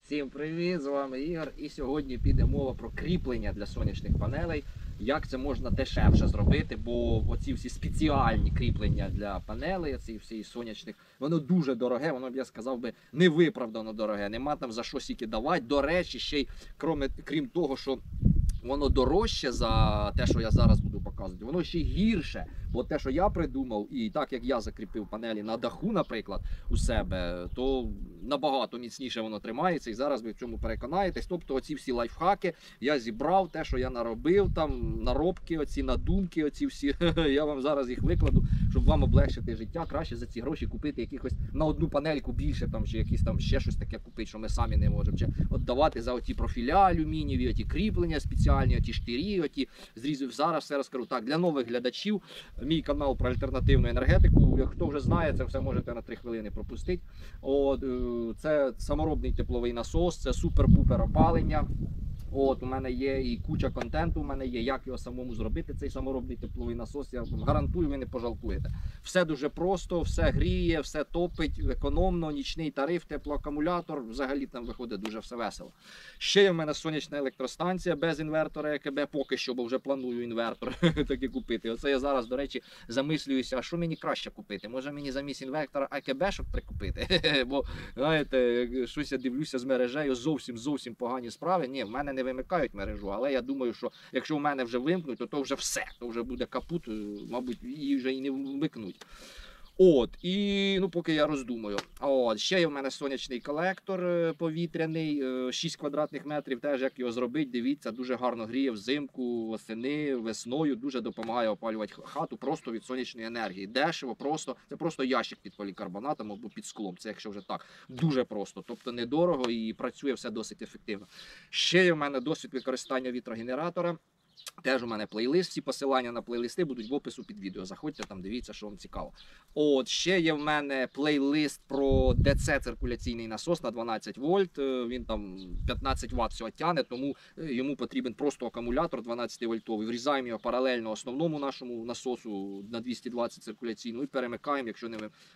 Всім привіт, з вами Ігор. І сьогодні піде мова про кріплення для сонячних панелей. Як це можна дешевше зробити, бо оці всі спеціальні кріплення для панелей, оці всі сонячних, воно дуже дороге, воно б, я сказав би, невиправдано дороге. Нема там за що стільки давати. До речі, ще й крім того, що воно дорожче за те, що я зараз буду показувати, воно ще й гірше. Бо те, що я придумав, і так як я закріпив панелі на даху, наприклад, у себе, то набагато міцніше воно тримається. І зараз ви в цьому переконаєтесь. Тобто оці всі лайфхаки я зібрав, те, що я наробив, там наробки, оці надумки, оці всі, я вам зараз їх викладу, щоб вам облегшити життя. Краще за ці гроші купити якихось на одну панельку більше, там, чи якісь там ще щось таке купити, що ми самі не можемо. Чи віддавати за оті профіля алюмінієві, оті кріплення спеціальні, оті штирі, оті зрізів. Зараз все розкажу. Так, для нових глядачів, мій канал про альтернативну енергетику. Хто вже знає, це все можете на 3 хвилини пропустити. От, це саморобний тепловий насос, це супер-пупер опалення. От, у мене є і куча контенту, у мене є, як його самому зробити, цей саморобний тепловий насос. Я вам гарантую, ви не пожалкуєте. Все дуже просто, все гріє, все топить, економно, нічний тариф, теплоакумулятор, взагалі там виходить дуже все весело. Ще є в мене сонячна електростанція без інвертора ЕКБ, поки що, бо вже планую інвертор таки купити. Оце я зараз, до речі, замислююся, а що мені краще купити? Може мені замість інвертора ЕКБ, щоб прикупити? Бо, знаєте, щось я дивлюся з мережею, зовсім погані справи. Ні, в мене не вимикають мережу, але я думаю, що якщо в мене вже вимкнуть, то вже все, то вже буде капут, мабуть, її вже і не вмикнуть. От, і ну поки я роздумую. От, ще є в мене сонячний колектор повітряний, 6 квадратних метрів, теж як його зробити, дивіться, дуже гарно гріє взимку, восени, весною, дуже допомагає опалювати хату просто від сонячної енергії. Дешево, просто, це просто ящик під полікарбонатом або під склом, це якщо вже так, дуже просто, тобто недорого і працює все досить ефективно. Ще є в мене досвід використання вітрогенератора. Теж у мене плейлист, всі посилання на плейлисти будуть в опису під відео. Заходьте там, дивіться, що вам цікаво. От, ще є в мене плейлист про ДЦ-циркуляційний насос на 12 вольт. Він там 15 Вт всього тягне, тому йому потрібен просто акумулятор 12-вольтовий. Врізаємо його паралельно основному нашому насосу на 220 циркуляційну і перемикаємо, якщо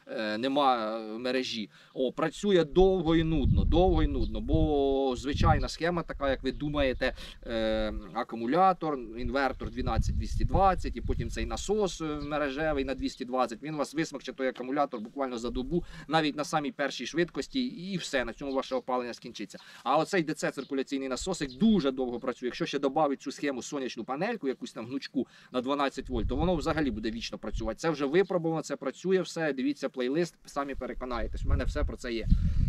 нема мережі. О, працює довго і нудно, бо звичайна схема така, як ви думаєте, акумулятор, інвертор 12-220 і потім цей насос мережевий на 220, він вас висмокче той акумулятор буквально за добу, навіть на самій першій швидкості, і все, на цьому ваше опалення скінчиться. А оцей ДЦ-циркуляційний насосик дуже довго працює. Якщо ще додати цю схему сонячну панельку, якусь там гнучку на 12 вольт, то воно взагалі буде вічно працювати. Це вже випробовано, це працює все, дивіться плейлист, самі переконаєтесь, у мене все про це є.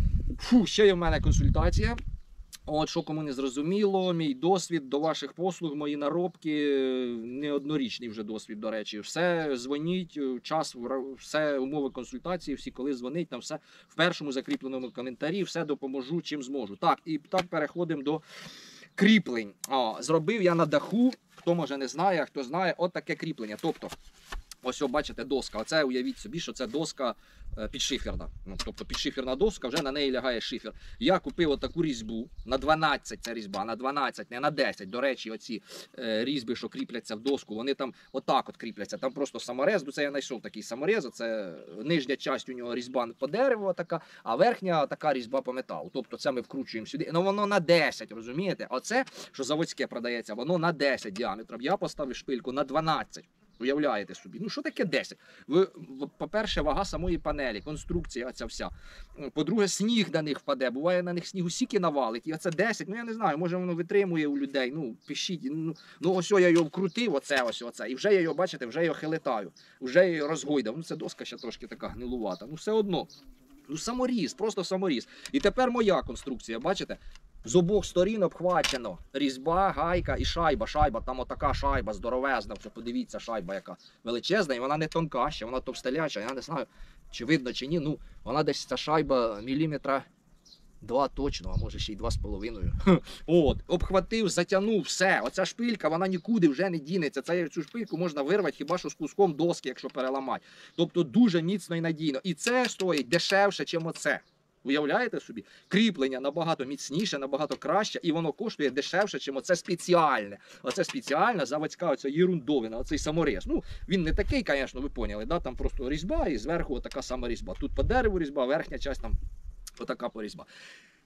Ще є в мене консультація. От, що кому не зрозуміло, мій досвід до ваших послуг, мої наробки, неоднорічний вже досвід, до речі. Все, дзвоніть, час, все, умови консультації, всі коли дзвонить, там все в першому закріпленому коментарі, все допоможу, чим зможу. Так, і так переходимо до кріплень. Зробив я на даху, хто може не знає, а хто знає, от таке кріплення. Тобто, ось, бачите, доска. Оце уявіть собі, що це доска підшиферна. Тобто підшиферна доска, вже на неї лягає шифер. Я купив отаку різьбу, на 12 ця різьба, на 12, не на 10. До речі, оці різьби, що кріпляться в доску, вони там отак от кріпляться. Там просто саморез, це я знайшов такий саморез, це нижня частина у нього різьба по дереву така, а верхня така різьба по металу. Тобто це ми вкручуємо сюди. Ну воно на 10, розумієте? Оце, що заводське продається, воно на 10 діаметрів. Я поставив шпильку на 12. Уявляєте собі, ну що таке 10? По-перше, вага самої панелі, конструкція ця вся. По-друге, сніг на них впаде, буває на них снігу сіки навалить. І оце 10, ну я не знаю, може воно витримує у людей, ну пишіть. Ну ось я його вкрутив, оце, і вже я його, бачите, вже його хилитаю, вже я його розгойдав. Ну це доска ще трошки така гнилувата, ну все одно. Ну саморіз, просто саморіз. І тепер моя конструкція, бачите? З обох сторін обхвачено різьба, гайка і шайба. Шайба, там отака шайба здоровезна. Подивіться, шайба яка величезна, і вона не тонка ще, вона товстеляча. Я не знаю, чи видно, чи ні. Ну, вона десь ця шайба міліметра 2 точно, а може ще й 2,5. От, обхватив, затягнув, все. Оця шпилька, вона нікуди вже не дінеться. Цю шпильку можна вирвати хіба що з куском доски, якщо переламати. Тобто дуже міцно і надійно. І це стоїть дешевше, ніж оце. Уявляєте собі? Кріплення набагато міцніше, набагато краще, і воно коштує дешевше, ніж оце спеціальне. Оце спеціальна заводська оця єрундовина, оцей саморез. Ну, він не такий, звісно, ви поняли, да? Там просто різьба і зверху така сама різьба. Тут по дереву різьба, верхня частина там отака порізьба.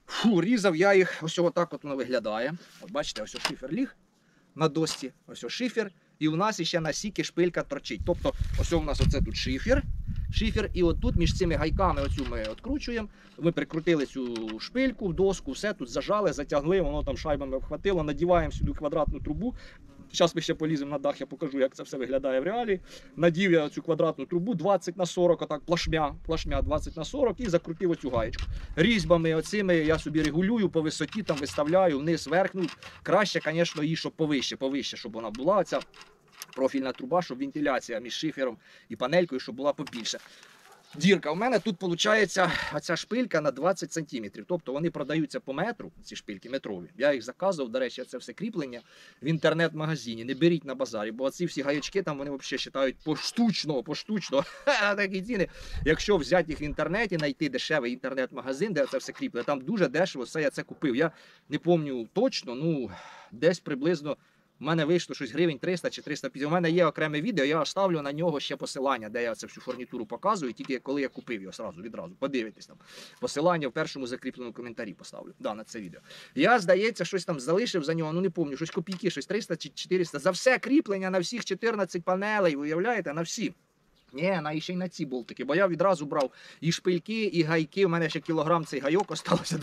Фу, різав я їх, ось отак от воно виглядає. От бачите, ось шифер ліг на досці, ось шифер. І у нас ще на сіки шпилька торчить. Тобто, ось у нас оце тут шифер, і отут між цими гайками оцю ми відкручуємо. Ми прикрутили цю шпильку в доску, все тут зажали, затягли, воно там шайбами обхватило, надіваємо сюди квадратну трубу. Зараз ми ще поліземо на дах, я покажу, як це все виглядає в реалі. Надів я цю квадратну трубу 20 на 40, отак плашмя 20 на 40 і закрутив оцю гаєчку. Різьбами оцими я собі регулюю по висоті, там виставляю вниз, вверх. Ну, краще, звісно, її, щоб повище, щоб вона була оця профільна труба, щоб вентиляція між шифером і панелькою, щоб була побільше. Дірка. У мене тут виходить оця шпилька на 20 см. Тобто вони продаються по метру, ці шпильки метрові. Я їх заказував, до речі, це все кріплення в інтернет-магазині. Не беріть на базарі, бо ці всі гаячки там вони взагалі вважають поштучно. Такі ціни. Якщо взяти їх в інтернеті, знайти дешевий інтернет-магазин, де це все кріплене, там дуже дешево все я це купив. Я не пам'ятаю точно, ну десь приблизно у мене вийшло щось гривень 300 чи 350. У мене є окреме відео, я ставлю на нього ще посилання, де я це всю фурнітуру показую, тільки коли я купив його відразу. Подивитесь там. Посилання в першому закріпленому коментарі поставлю. Да, на це відео. Я, здається, щось там залишив за нього, ну не пам'ятаю, щось копійки, щось 300 чи 400. За все кріплення на всіх 14 панелей, уявляєте, на всі. Ні, ще й на ці болтики, бо я відразу брав і шпильки, і гайки, у мене ще кілограм цей гайок остався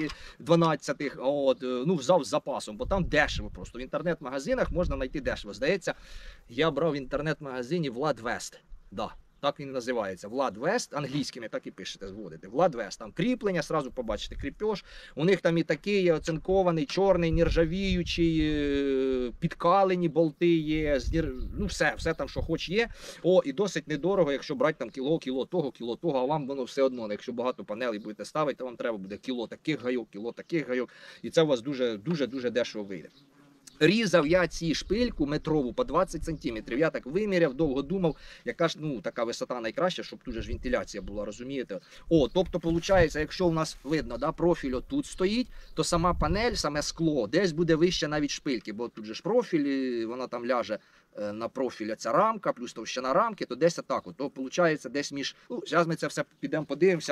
12, от, ну взяв з запасом, бо там дешево просто, в інтернет-магазинах можна знайти дешево. Здається, я брав в інтернет-магазині Влад Вест, да. Так він називається. Влад Вест, англійськими так і пишете, зводите. Влад Вест. Там кріплення, сразу побачите кріпеж. У них там і такий є оцинкований, чорний, нержавіючий, підкалені болти є. Ну все там, що хоч є. О, і досить недорого, якщо брати там кіло того, а вам воно все одно. Якщо багато панелей будете ставити, то вам треба буде кіло таких гайок. І це у вас дуже дешево вийде. Різав я ці шпильку метрову по 20 см. Я так виміряв, довго думав, яка ж така висота найкраща, щоб тут ж вентиляція була, розумієте? О, тобто, виходить, якщо у нас видно, да, профіль отут стоїть, то сама панель, саме скло, десь буде вище навіть шпильки, бо тут же ж профіль, вона там ляже на профіль ця рамка, плюс товщина рамки, то десь отак. То виходить десь між... Ну, зараз ми це все підемо подивимося.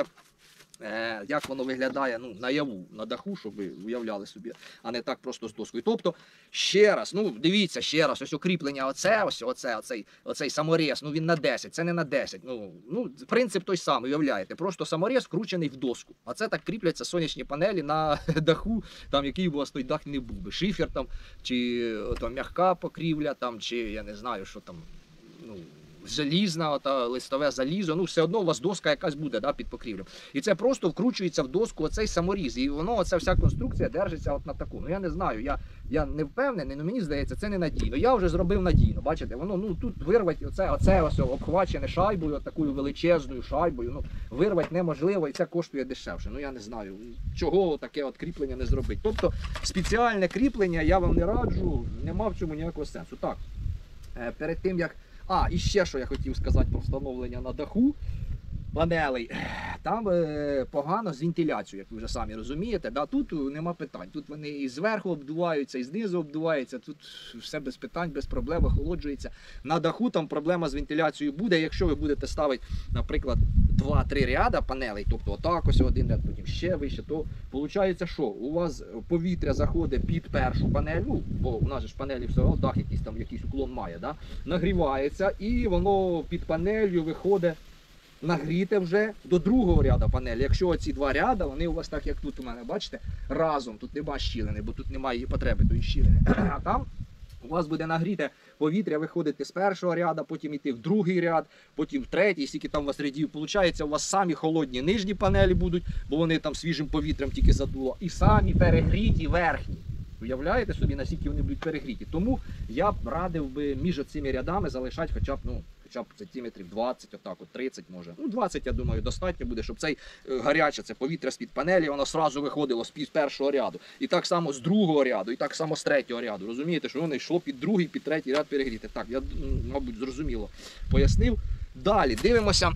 Як воно виглядає наяву, на даху, щоб ви уявляли собі, а не так просто з доскою. Тобто, ще раз, дивіться, ще раз, ось укріплення, оцей саморез, він на 10, це не на 10. Принцип той самий, уявляєте, просто саморез вкручений в доску. А це так кріпляться сонячні панелі на даху, там який у вас той дах не був би, шифер там, чи там м'яка покрівля, там, чи я не знаю, що там, залізна, листове залізо, все одно у вас доска якась буде, да, під покрівлем. І це просто вкручується в доску оцей саморіз. І воно, оця вся конструкція держиться от на таку. Я не знаю, я не впевнений, але мені здається, це не надійно. Я вже зробив надійно, бачите, воно тут вирвати оце ось обхвачене шайбою, такою величезною шайбою, вирвати неможливо і це коштує дешевше. Я не знаю, чого таке от кріплення не зробити. Тобто спеціальне кріплення я вам не раджу, нема в цьому ніякого сенсу. Так, перед тим як і ще що я хотів сказати про встановлення на даху панелей. Там погано з вентиляцією, як ви вже самі розумієте. Да, тут нема питань. Тут вони і зверху обдуваються, і знизу обдуваються. Тут все без питань, без проблем, охолоджується. На даху там проблема з вентиляцією буде, якщо ви будете ставити, наприклад, 2-3 ряда панелей, тобто отак ось один ряд, потім ще вище, то виходить, що у вас повітря заходить під першу панель, бо у нас ж панелі все одно дах якийсь уклон має, да? Нагрівається і воно під панелью виходить нагріте вже до другого ряду панелі. Якщо оці два ряда, вони у вас так, як тут у мене, бачите, разом, тут немає щілини, бо тут немає її потреби тої щілини. А там у вас буде нагріте повітря виходити з першого ряду, потім йти в другий ряд, потім в третій, скільки там у вас рядів. Получається, у вас самі холодні нижні панелі будуть, бо вони там свіжим повітрям тільки задуло, і самі перегріті верхні. Уявляєте собі, наскільки вони будуть перегріті. Тому я б радив би між цими рядами залишати хоча б сантиметрів 20, отак от 30 може. 20, я думаю, достатньо буде, щоб цей гаряче, це повітря з-під панелі, воно одразу виходило з першого ряду. І так само з другого ряду, і так само з третього ряду. Розумієте, що воно йшло під другий, під третій ряд перегріти. Так, я, мабуть, зрозуміло пояснив. Далі дивимося,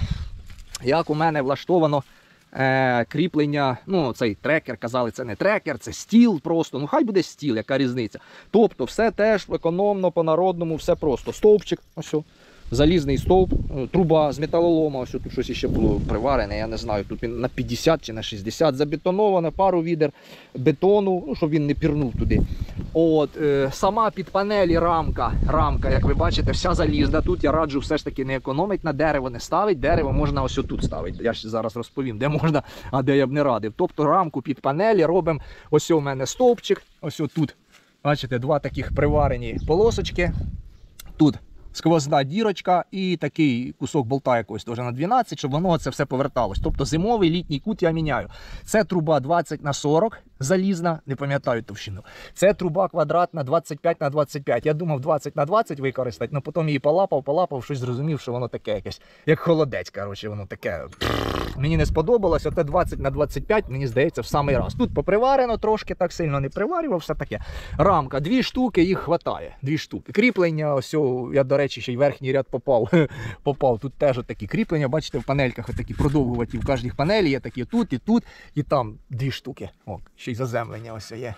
як у мене влаштовано кріплення, цей трекер, казали, це не трекер, це стіл просто, хай буде стіл, яка різниця. Тобто все теж економно, по-народному, все просто. Стовпчик, ось, залізний стовп, труба з металолома, ось тут щось ще було приварене, я не знаю, тут він на 50 чи на 60, забетоновано, пару відер бетону, ну, щоб він не пірнув туди. От, сама під панелі рамка, як ви бачите, вся залізна. Тут я раджу все ж таки не економить, на дерево не ставить, дерево можна ось тут ставити. Я ж зараз розповім, де можна, а де я б не радив. Тобто рамку під панелі робимо, ось у мене стовпчик, ось тут, бачите, два таких приварені полосочки. Тут сквозна дірочка і такий кусок болта якогось теж на 12, щоб воно це все поверталось. Тобто зимовий літній кут я міняю. Це труба 20х40 залізна, не пам'ятаю товщину. Це труба квадратна 25х25. Я думав 20х20 використати, але потім її полапав, щось зрозумів, що воно таке якесь, як холодець, коротше, воно таке. Мені не сподобалось, оте 20х25, мені здається, в самий раз. Тут поприварено трошки, так сильно не приварював, все таке. Рамка, 2 штуки, їх хватає, 2 штуки. Кріплення, ось, я, до речі, ще й верхній ряд попав. Тут теж такі кріплення, бачите, в панельках такі продовгуваті, в кожній панелі є такі тут, і там 2 штуки. О, ще й заземлення ось є.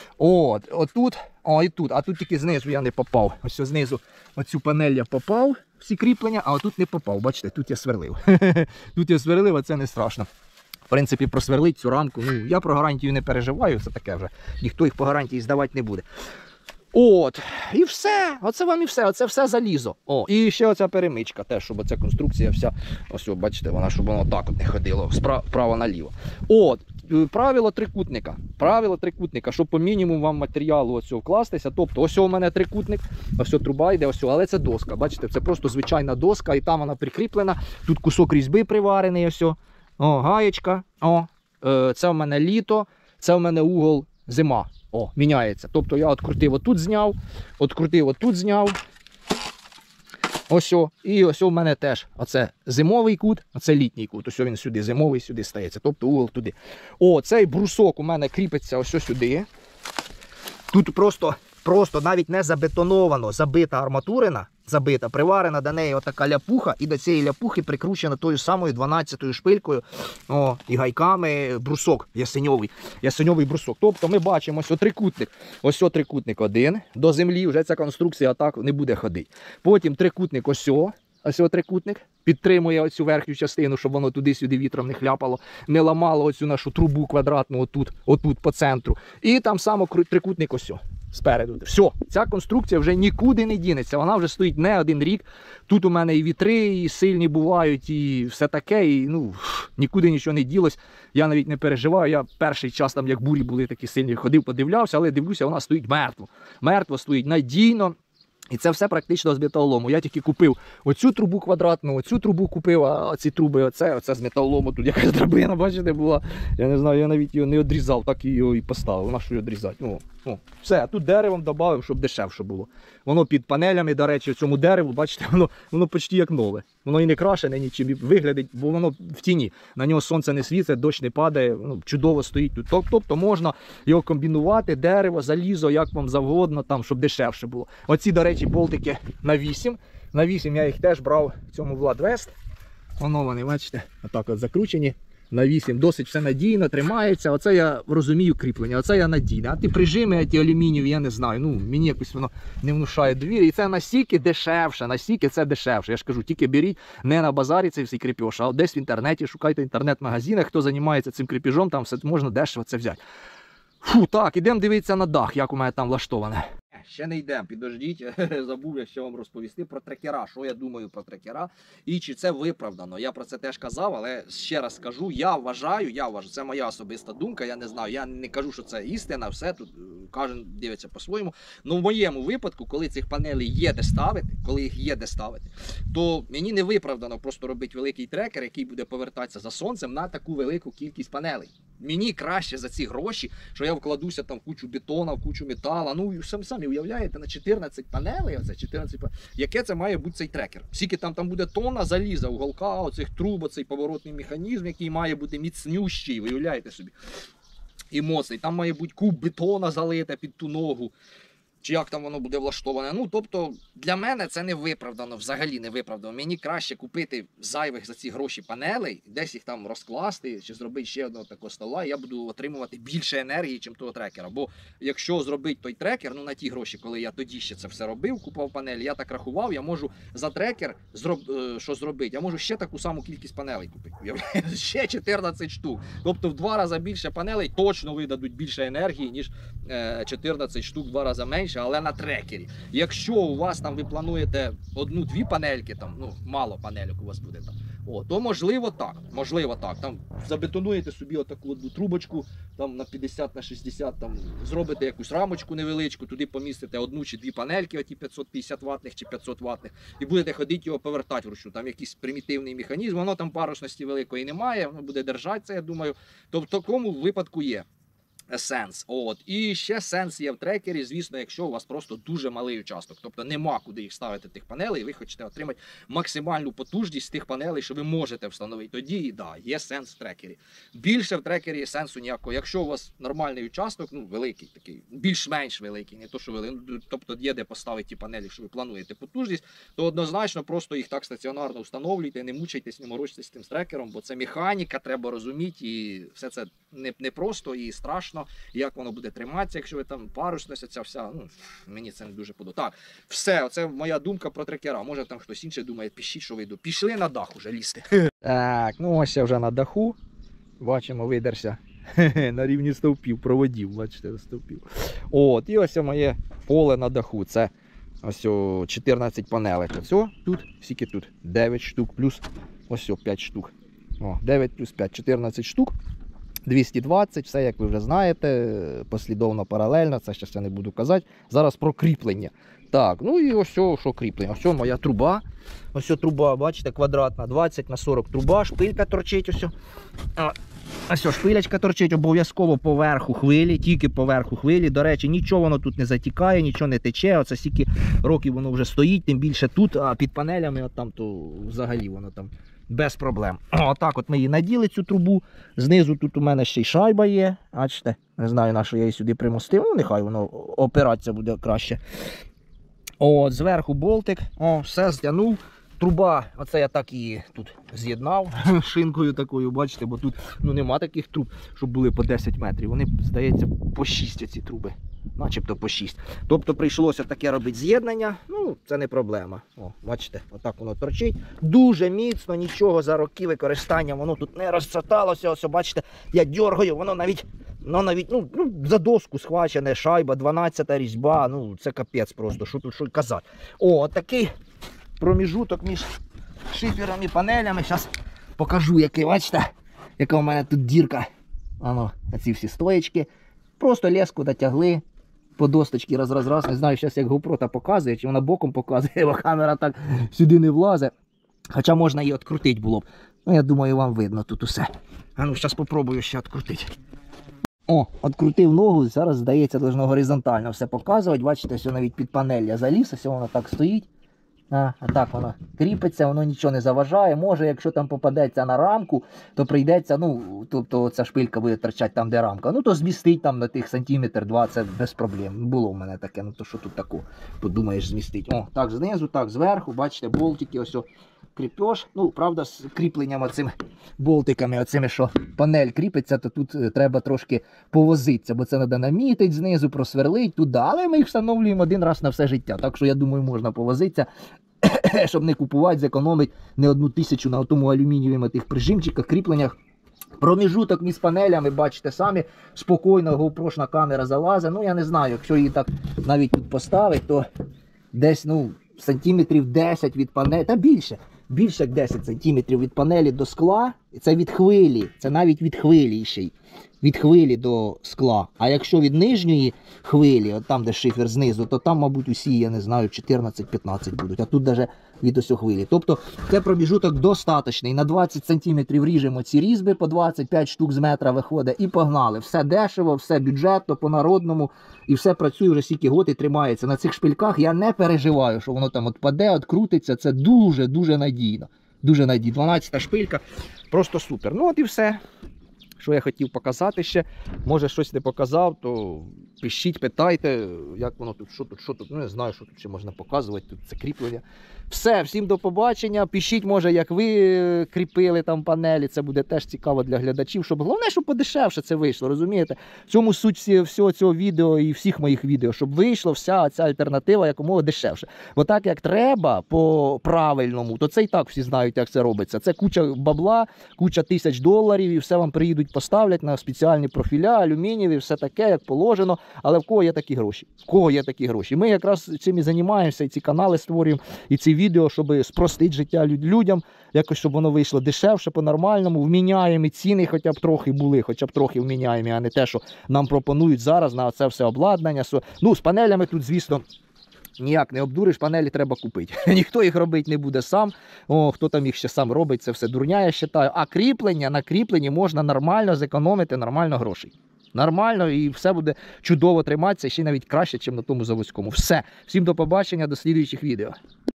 Отут, і тут, а тут тільки знизу я не попав. Ось знизу оцю панель я попав, всі кріплення, а отут не попав. Бачите, тут я сверлив. Тут я сверлив, а це не страшно. В принципі, просверлить цю рамку. Ну, я про гарантію не переживаю, це таке вже. Ніхто їх по гарантії здавати не буде. І все. Оце вам і все. Оце все залізо. І ще оця перемичка теж, щоб оця конструкція вся, ось, бачите, вона, щоб воно так от не ходило, справа наліво. Правило трикутника, щоб по мінімуму вам матеріалу оцього вкластися. Тобто, ось у мене трикутник, ось труба йде, ось, але це доска. Бачите, це просто звичайна доска, і там вона прикріплена. Тут кусок різьби приварений, ось. Гаєчка. Це у мене літо, це у мене угол зима. Міняється. Тобто я открутив отут зняв, открутив отут зняв. Ось. І ось у мене теж оце зимовий кут, оце літній кут. Ось він сюди зимовий, сюди стається. Тобто угол туди. Цей брусок у мене кріпиться ось сюди. Тут просто навіть не забетоновано, забита арматурина, приварена до неї отака ляпуха, і до цієї ляпухи прикручена тою самою 12-ю шпилькою і гайками брусок ясеньовий брусок. Тобто ми бачимо ось трикутник один, до землі вже ця конструкція так не буде ходити. Потім трикутник ось трикутник, підтримує оцю верхню частину, щоб воно туди-сюди вітром не хляпало, не ламало оцю нашу трубу квадратну отут по центру. І там само трикутник ось спереду. Все, ця конструкція вже нікуди не дінеться, вона вже стоїть не один рік. Тут у мене і вітри, і сильні бувають, і все таке, і нікуди нічого не ділось. Я навіть не переживаю, я перший час там, як бурі були такі сильні, ходив, подивлявся, але дивлюся, вона стоїть мертво. Мертво стоїть, надійно. І це все практично з металолому. Я тільки купив оцю трубу квадратну, оцю трубу купив, а ці труби, оце з металолому. Тут якась драбина, бачите, була. Я не знаю, я навіть його не відрізав, так його і поставив. На що його відрізати? Все, а тут деревом додав, щоб дешевше було. Воно під панелями, до речі, цьому дереву, бачите, воно почти як нове. Воно і не крашене нічим, і виглядить, бо воно в тіні. На нього сонце не світить, дощ не падає, чудово стоїть тут. Тобто можна його комбінувати, дерево, залізо, як вам завгодно, там, щоб дешевше було. Оці, до речі, болтики на 8. На 8 я їх теж брав в цьому Владвест. Воно вони, бачите, отак от закручені. На 8 досить все надійно, тримається. Оце я розумію кріплення, оце я надійне. А ті прижими, ті алюмінієві, я не знаю. Мені якось воно не внушає довіри. І це настільки дешевше, настільки це дешевше. Я ж кажу, тільки беріть не на базарі цей всій кріпеж, а десь в інтернеті, шукайте в інтернет-магазинах, хто займається цим кріпежом, там все можна дешево це взяти. Так, ідемо дивитися на дах, як у мене там влаштоване. Ще не йдемо, підождіть, забув я ще вам розповісти про трекера, що я думаю про трекера і чи це виправдано. Я про це теж казав, але ще раз скажу, я вважаю, це моя особиста думка, я не знаю, я не кажу, що це істина, все тут кожен дивиться по-своєму. Ну в моєму випадку, коли цих панелей є де ставити, то мені не виправдано просто робити великий трекер, який буде повертатися за сонцем на таку велику кількість панелей. Мені краще за ці гроші, що я вкладуся там в кучу бетона, в кучу металу, самі уявляєте, на 14 панелей, яке це має бути цей трекер. Скільки там буде тонна заліза, уголка, оцих труб, оцей поворотний механізм, який має бути міцнющий, виявляєте собі, і моцний. Там має бути куб бетона залита під ту ногу. чи як там воно буде влаштоване. Ну, тобто, для мене це не виправдано, взагалі не виправдано. Мені краще купити зайвих за ці гроші панелей, десь їх там розкласти, чи зробити ще одного такого стола, і я буду отримувати більше енергії, ніж того трекера. Бо якщо зробити той трекер, ну на ті гроші, коли я тоді ще це все робив, купував панелі, я так рахував, я можу за трекер, що зробити, я можу ще таку саму кількість панелей купити. Ще 14 штук. Тобто в 2 рази більше панелей точно видадуть більше енергії, ніж 14 штук в 2 рази менше, але на трекері. Якщо у вас там ви плануєте 1-2 панельки, там, ну, мало панельок у вас буде там, то можливо так. Там забетонуєте собі отаку одну трубочку там на 50 на 60, там зробите якусь рамочку невеличку, туди помістите 1 чи 2 панельки, оті 550 ватних чи 500 ватних, і будете ходити його повертати вручну. Там якийсь примітивний механізм, воно там парусності великої немає, воно буде держатися, я думаю. Тобто в такому випадку є сенс. І ще сенс є в трекері, звісно, якщо у вас просто дуже малий участок. Тобто нема куди їх ставити, тих панелей, і ви хочете отримати максимальну потужність тих панелей, що ви можете встановити. Тоді, є сенс в трекері. Більше в трекері сенсу ніякого. Якщо у вас нормальний участок, ну, великий такий, більш-менш великий, не то, що великий, тобто є де поставити ті панелі, що ви плануєте потужність, то однозначно просто їх так стаціонарно встановлюйте, не мучайтесь, не морочтесь з тим трекером, бо це механіка, треба розуміти, і все це не просто і страшно, як воно буде триматися, якщо ви там парусність, ця вся, ну, мені це не дуже подобається. Так, все, оце моя думка про трекера. Може там хтось інший думає, пишіть, що ви йду. Пішли на дах уже лізти. Так, ну ось я вже на даху. Бачимо, видерся на рівні стовпів, проводів, бачите, стовпів. І ось моє поле на даху. Це ось 14 панелей. Ось тут, скільки тут? 9 штук плюс ось 5 штук. 9 плюс 5, 14 штук. 220, все, як ви вже знаєте, послідовно, паралельно, це ще не буду казати. Зараз про кріплення. Так, ну і ось що кріплення. Ось моя труба. Ось труба, бачите, квадратна, 20 на 40 труба, шпилька торчить ось. Ось шпилечка торчить обов'язково поверху хвилі, тільки поверху хвилі. До речі, нічого воно тут не затікає, нічого не тече. Оце стільки років воно вже стоїть, тим більше тут, а під панелями, от там, то взагалі воно там без проблем. Отак от ми її наділи, цю трубу. Знизу тут у мене ще й шайба є. Бачите, не знаю, на що я її сюди примостив. Ну, нехай воно опиратися буде краще. Зверху болтик. Все зтягнув. Труба, оце я так її тут з'єднав шинкою такою, бачите, бо тут нема таких труб, щоб були по 10 метрів. Вони, здається, по 6 ці труби. Начебто по 6. Тобто прийшлося таке робити з'єднання, ну це не проблема. Бачите, отак воно торчить. Дуже міцно, нічого за роки використання, воно тут не розцяталося. Ось, бачите, я дьоргаю, воно навіть ну, за доску схвачене, шайба, 12-та різьба, ну це капець просто, що тут що казати. Такий проміжуток між шифером і панелями. Зараз покажу, який, бачите, яка у мене тут дірка. Ці всі стоєчки. Просто леску дотягли по досточці раз. Не знаю, зараз як GoPro та показує, чи вона боком показує, бо камера так сюди не влазить. Хоча можна її відкрутити було б. Ну, я думаю, вам видно тут усе. Зараз спробую ще відкрутити. Відкрутив ногу, зараз, здається, должно горизонтально все показувати. Бачите, все навіть під панель я заліз, все воно так стоїть. А так воно кріпиться, воно нічого не заважає. Може, якщо там попадеться на рамку, то прийдеться, ну, тобто ця шпилька буде торчати там, де рамка. Ну, то змістить там на тих сантиметр-два, це без проблем. Було в мене таке, ну то що тут таку, подумаєш, змістить. Так знизу, так зверху, бачите, болтики, ось кріпеж. Ну, правда, з кріпленням оцими болтиками, оцими, що панель кріпиться, то тут треба трошки повозитися, бо це треба намітити знизу, просверлити туди, але ми їх встановлюємо один раз на все життя. Так що, я думаю, можна повозитися, щоб не купувати, зекономити не 1000 на тому алюмінієвому тих прижимчиках, кріпленнях. Проміжуток між панелями, бачите самі, спокійно GoPro-шна камера залазить. Ну, я не знаю, якщо її так навіть тут поставити, то десь, ну, сантиметрів 10 від панелі, та більше як 10 сантиметрів від панелі до скла, і це від хвилі, це навіть від хвилі ще й, від хвилі до скла. А якщо від нижньої хвилі, от там, де шифер знизу, то там, мабуть, усі, я не знаю, 14-15 будуть, а тут навіть від ось хвилі. Тобто, це проміжуток достаточний. На 20 сантиметрів ріжемо ці різьби, по 25 штук з метра виходить, і погнали. Все дешево, все бюджетно, по-народному, і все працює вже стільки год і тримається. На цих шпильках я не переживаю, що воно там відпаде, відкрутиться. Це дуже надійно. Дуже надійно. 12-та шпилька, просто супер. Ну от і все, що я хотів показати ще. Може щось не показав, то Пишіть, питайте, як воно тут, що тут, ну, не знаю, що тут ще можна показувати, тут це кріплення. Все, всім до побачення, пишіть, може, як ви кріпили там панелі, це буде теж цікаво для глядачів, щоб головне, щоб подешевше це вийшло, розумієте? В цьому суть всього цього відео і всіх моїх відео, щоб вийшла вся ця альтернатива якомога дешевше. Бо так, як треба по правильному, то це і так всі знають, як це робиться. Це куча бабла, куча тисяч доларів, і все вам приїдуть, поставлять на спеціальні профіля, алюмінієві, все таке, як положено. Але в кого є такі гроші? В кого є такі гроші? Ми якраз цим і займаємося, і ці канали створюємо, і ці відео, щоб спростити життя людям, якось, щоб воно вийшло дешевше, по-нормальному, вміняємі ціни хоча б трохи були, хоча б трохи вміняємі, а не те, що нам пропонують зараз на це все обладнання. Ну, з панелями тут, звісно, ніяк не обдуриш, панелі треба купити. Ніхто їх робити не буде сам. Хто там їх ще сам робить, це все дурня, я вважаю. А кріплення, на кріпленні можна нормально зекономити, нормально грошей. Нормально, і все буде чудово триматися, ще навіть краще, ніж на тому заводському. Все. Всім до побачення, до слідуючих відео.